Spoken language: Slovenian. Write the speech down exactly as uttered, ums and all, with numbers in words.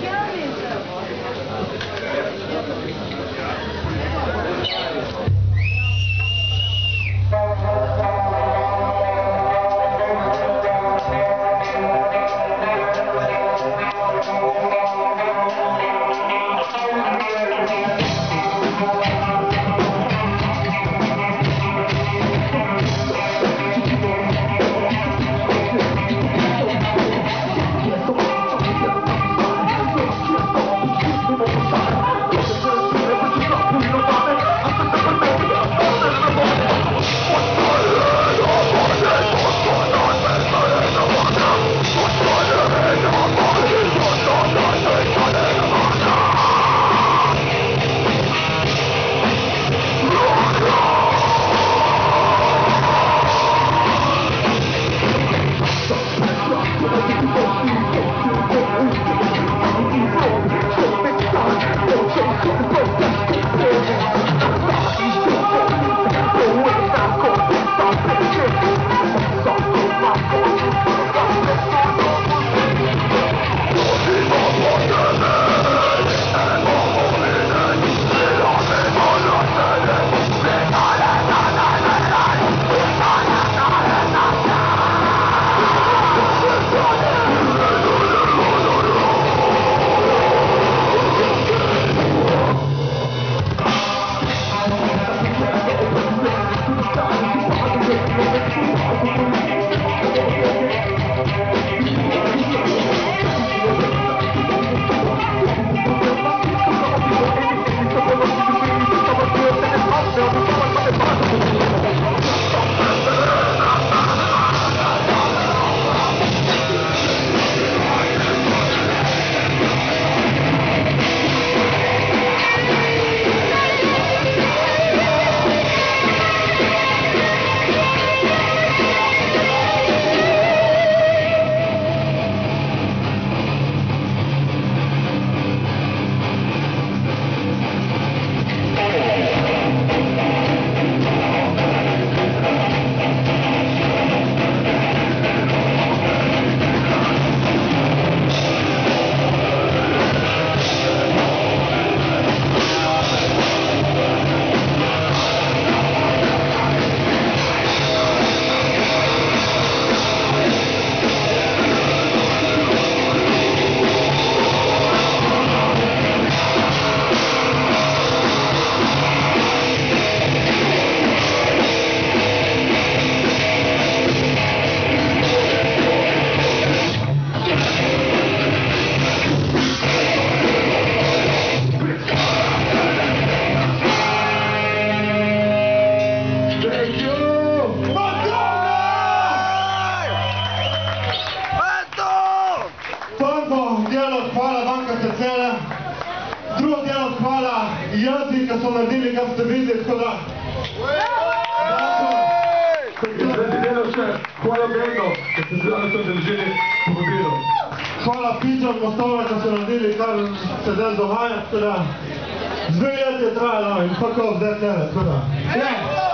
Drugo delo hvala jezi, ki so naredili, kaj ste videli, tako da... Zdaj delo še hvala Bendu, ki ste se danes odeležili povabilo. Hvala Pičom Mostove, ki so naredili, kar se zdaj dogaja, tako da... Dve leti je trajalo in tako zdaj tebe, tako da...